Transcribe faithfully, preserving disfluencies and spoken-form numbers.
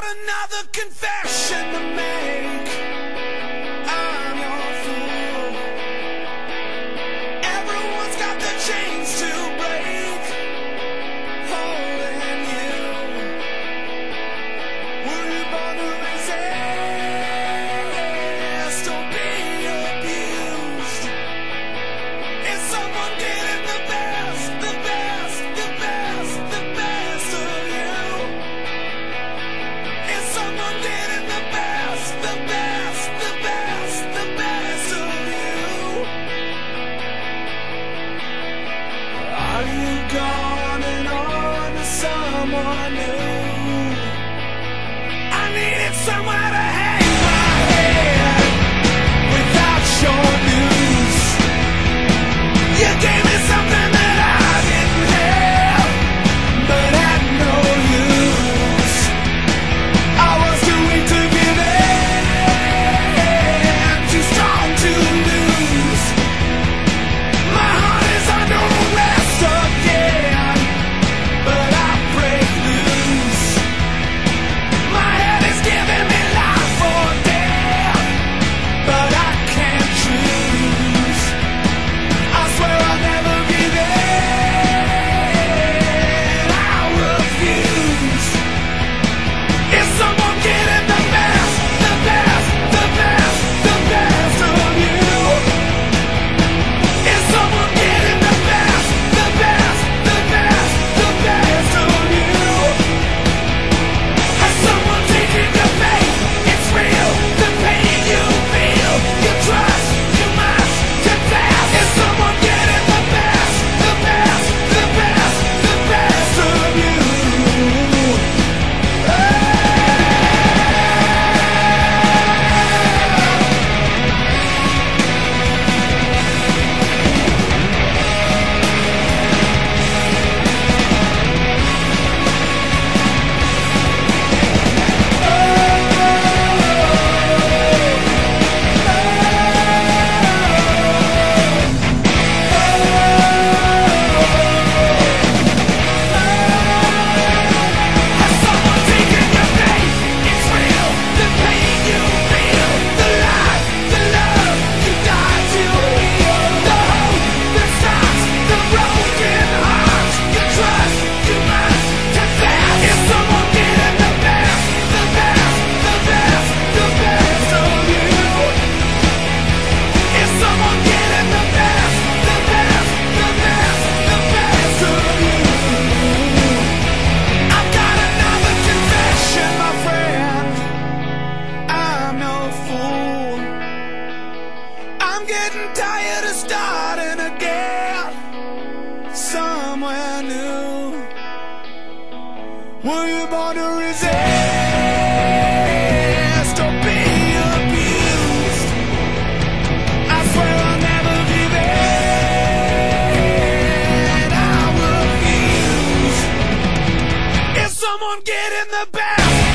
another confession to make. I'm your fool. Everyone's got the chains to break, holding you. Were you born to resist or be abused? Is someone getting the best, the best, the best, the best of you? Is someone getting the best, the best, the best, the best of you? Are you gone and on to someone new? I needed somewhere to hang my head without your news. You gave me something that I didn't have, but had no use. I was too weak to give in, too strong to lose. My heart is under arrest again, but I break loose. My head is giving me life or death, but I can't choose. I swear I'll never give in. I refuse. Is someone getting the best, the best, the best, the best of you? Is someone getting the best, the best, the best, the best of you? Has someone taken your faith? It's real, the pain you feel, you trust, you must confess. Is someone getting the best, the best, the best, the best of you? Has someone taken your faith? It's real, the pain you feel, the life, the love you die to heal, the hope that stops the broken heart. You trust, you must confess. Is someone getting the best, the best, the best, the best of you? Is someone getting the best, the best, the best, the best of you? I've got another confession, my friend. I'm no fool. I'm getting tired of starting again somewhere new. Were you born to resist or be abused? I swear I'll never give in. I refuse. Is someone getting the best?